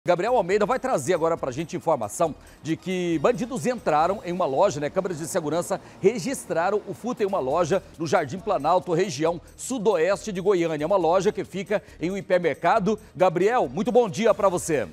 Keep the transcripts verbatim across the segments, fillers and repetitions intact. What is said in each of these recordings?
Gabriel Almeida vai trazer agora para a gente informação de que bandidos entraram em uma loja, né? Câmeras de segurança registraram o furto em uma loja no Jardim Planalto, região sudoeste de Goiânia. Uma loja que fica em um hipermercado. Gabriel, muito bom dia para você.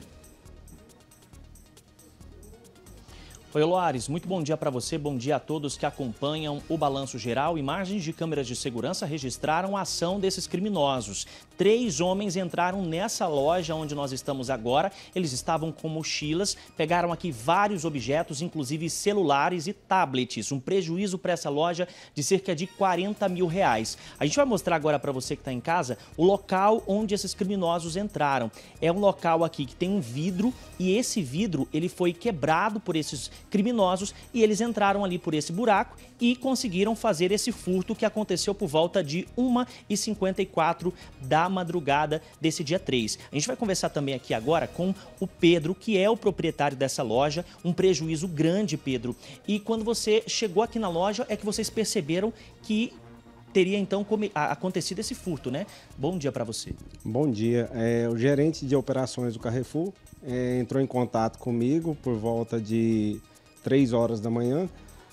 Oi, Loares, muito bom dia para você, bom dia a todos que acompanham o Balanço Geral. Imagens de câmeras de segurança registraram a ação desses criminosos. Três homens entraram nessa loja onde nós estamos agora. Eles estavam com mochilas, pegaram aqui vários objetos, inclusive celulares e tablets. Um prejuízo para essa loja de cerca de quarenta mil reais. A gente vai mostrar agora para você que está em casa o local onde esses criminosos entraram. É um local aqui que tem um vidro e esse vidro ele foi quebrado por esses criminosos e eles entraram ali por esse buraco e conseguiram fazer esse furto que aconteceu por volta de uma e cinquenta e quatro da madrugada desse dia três. A gente vai conversar também aqui agora com o Pedro, que é o proprietário dessa loja. Um prejuízo grande, Pedro. E quando você chegou aqui na loja é que vocês perceberam que teria então acontecido esse furto, né? Bom dia para você. Bom dia. É, o gerente de operações do Carrefour é, entrou em contato comigo por volta de três horas da manhã,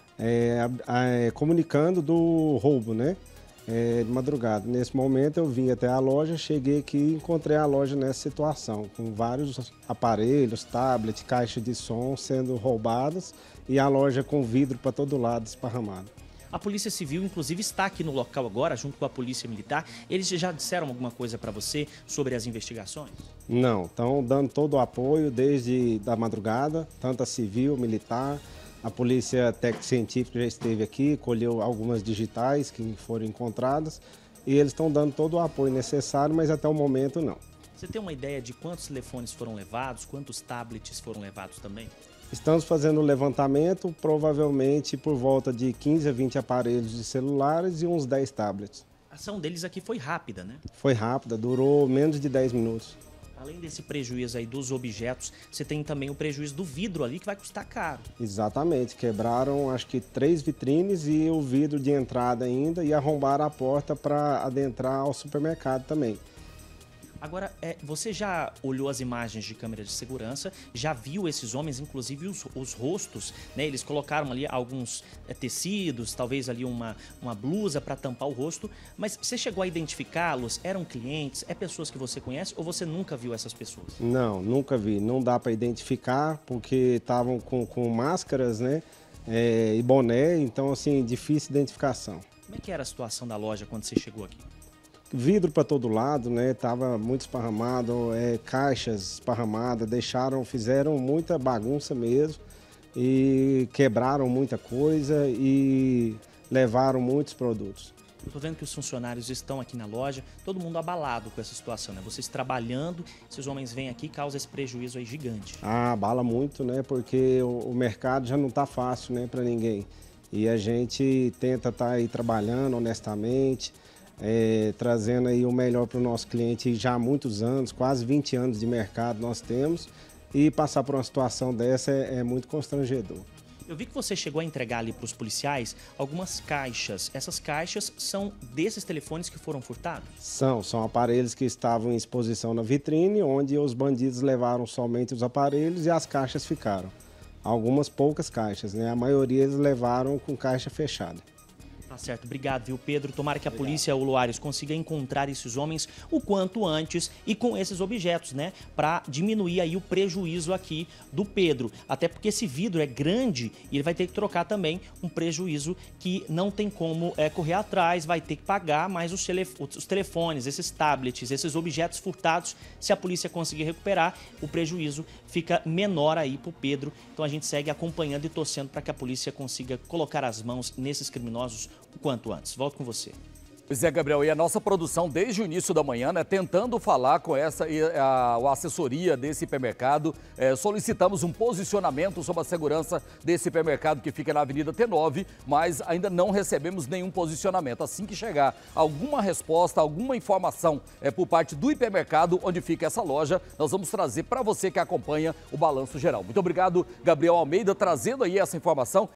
é, é, comunicando do roubo, né? É, de madrugada. Nesse momento eu vim até a loja, cheguei aqui e encontrei a loja nessa situação, com vários aparelhos, tablet, caixa de som sendo roubadas e a loja com vidro para todo lado esparramado. A Polícia Civil, inclusive, está aqui no local agora, junto com a Polícia Militar. Eles já disseram alguma coisa para você sobre as investigações? Não, estão dando todo o apoio desde da madrugada, tanto a civil, militar, a Polícia Técnico-Científica já esteve aqui, colheu algumas digitais que foram encontradas e eles estão dando todo o apoio necessário, mas até o momento não. Você tem uma ideia de quantos telefones foram levados, quantos tablets foram levados também? Estamos fazendo o levantamento, provavelmente por volta de quinze a vinte aparelhos de celulares e uns dez tablets. A ação deles aqui foi rápida, né? Foi rápida, durou menos de dez minutos. Além desse prejuízo aí dos objetos, você tem também o prejuízo do vidro ali que vai custar caro. Exatamente, quebraram acho que três vitrines e o vidro de entrada ainda e arrombaram a porta para adentrar ao supermercado também. Agora, é, você já olhou as imagens de câmera de segurança, já viu esses homens, inclusive os, os rostos, né? Eles colocaram ali alguns é, tecidos, talvez ali uma, uma blusa para tampar o rosto, mas você chegou a identificá-los? Eram clientes? É pessoas que você conhece ou você nunca viu essas pessoas? Não, nunca vi. Não dá para identificar porque estavam com, com máscaras, né? É, e boné, então assim, difícil identificação. Como é que era a situação da loja quando você chegou aqui? Vidro para todo lado, né? Tava muito esparramado, é, caixas esparramadas, deixaram, fizeram muita bagunça mesmo e quebraram muita coisa e levaram muitos produtos. Eu tô vendo que os funcionários estão aqui na loja, todo mundo abalado com essa situação, né? Vocês trabalhando, esses homens vêm aqui e causam esse prejuízo aí gigante. Ah, abala muito, né? Porque o, o mercado já não tá fácil, né, para ninguém. E a gente tenta estar aí trabalhando honestamente, É, trazendo aí o melhor para o nosso cliente já há muitos anos, quase vinte anos de mercado nós temos, e passar por uma situação dessa é, é muito constrangedor. Eu vi que você chegou a entregar ali para os policiais algumas caixas. Essas caixas são desses telefones que foram furtados? São, são aparelhos que estavam em exposição na vitrine, onde os bandidos levaram somente os aparelhos e as caixas ficaram. Algumas poucas caixas, né? A maioria eles levaram com caixa fechada. Tá certo, obrigado, viu, Pedro? Tomara que a polícia, o Loares, consiga encontrar esses homens o quanto antes e com esses objetos, né? Para diminuir aí o prejuízo aqui do Pedro. Até porque esse vidro é grande e ele vai ter que trocar também um prejuízo que não tem como é, correr atrás, vai ter que pagar mais os, telef os telefones, esses tablets, esses objetos furtados. Se a polícia conseguir recuperar, o prejuízo fica menor aí pro Pedro. Então a gente segue acompanhando e torcendo para que a polícia consiga colocar as mãos nesses criminosos o quanto antes. Volto com você. Pois é, Gabriel, e a nossa produção desde o início da manhã, né, tentando falar com essa a, a assessoria desse hipermercado, é, solicitamos um posicionamento sobre a segurança desse hipermercado que fica na Avenida T nove, mas ainda não recebemos nenhum posicionamento. Assim que chegar alguma resposta, alguma informação é, por parte do hipermercado onde fica essa loja, nós vamos trazer para você que acompanha o Balanço Geral. Muito obrigado, Gabriel Almeida, trazendo aí essa informação